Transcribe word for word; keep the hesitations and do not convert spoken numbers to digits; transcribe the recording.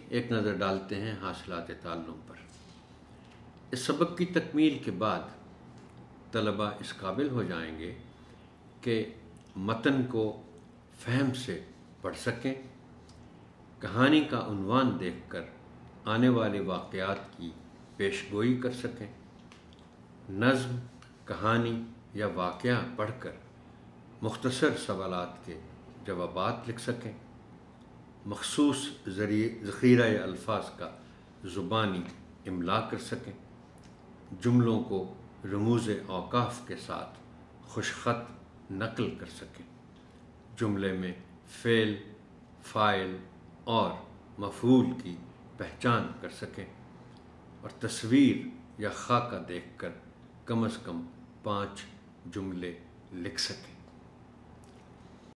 ایک نظر ڈالتے ہیں حاصلات تعلم پر۔ اس سبق کی تکمیل کے بعد طلبہ اس قابل ہو جائیں گے کہ متن کو فہم سے پڑھ سکیں، کہانی کا عنوان دیکھ کر آنے والے واقعات کی پیش گوئی کر سکیں، نظم، کہانی یا واقعہ پڑھ کر مختصر سوالات کے جوابات لکھ سکیں، مخصوص ذخیرہ الفاظ کا زبانی املا کر سکیں، جملوں کو رموز اوقاف کے ساتھ خوش خط نقل کر سکیں، جملے میں فعل، فاعل اور مفعول کی پہچان کر سکیں اور تصویر یا خاکہ دیکھ کر کم از کم پانچ جملے لکھ سکیں۔